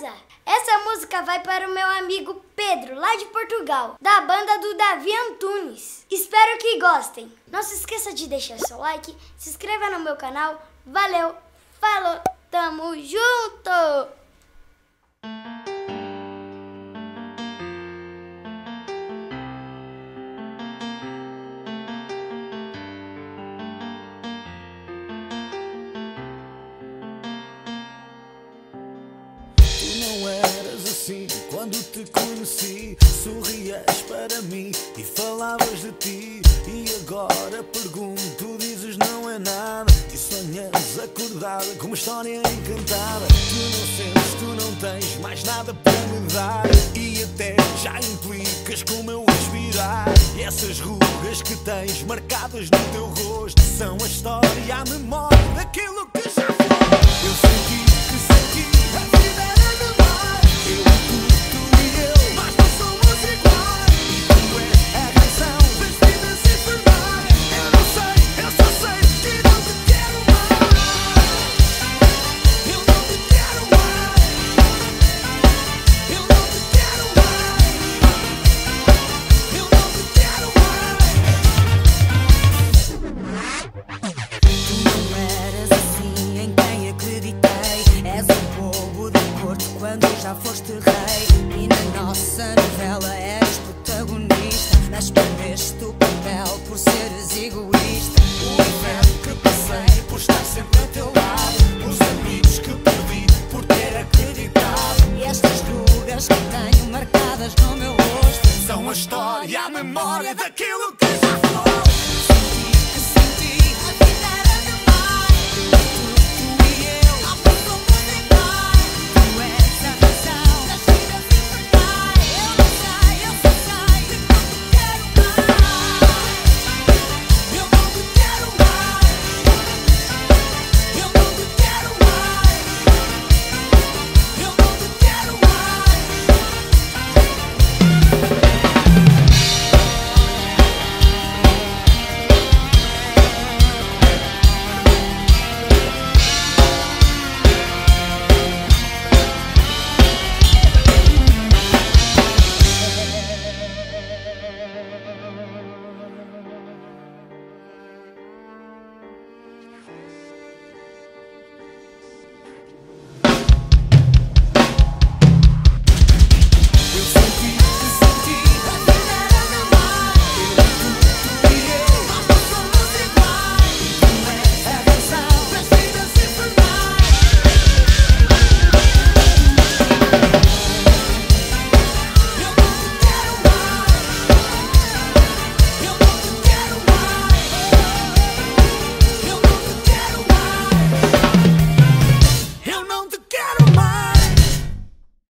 beleza? Essa música vai para o meu amigo Pedro, lá de Portugal, da banda do Davi Antunes. Espero que gostem. Não se esqueça de deixar seu like, se inscreva no meu canal. Valeu, falou, tamo junto! Não eras assim quando te conheci. Sorrias para mim e falavas de ti. E agora pergunto, dizes não é nada. E sonhas acordada com uma história encantada. Tu não sentes, tu não tens mais nada para me dar. E até já implicas com o meu respirar. E essas rugas que tens marcadas no teu rosto são a história e a memória daquilo que já foi. Eu senti que senti a vida era de mar. Eu, tu e eu, mas não somos iguais. E tu és a razão das vidas se formar. Eu não sei, eu só sei que não te quero mais. Eu não te quero mais. Eu não te quero mais. Eu não te quero mais. Tu não eras assim em quem acreditei. És um bobo da corte quando já foste rei. E na nossa novela eras protagonista, mas perdeste o papel por seres egoísta. O inferno que passei por estar sempre a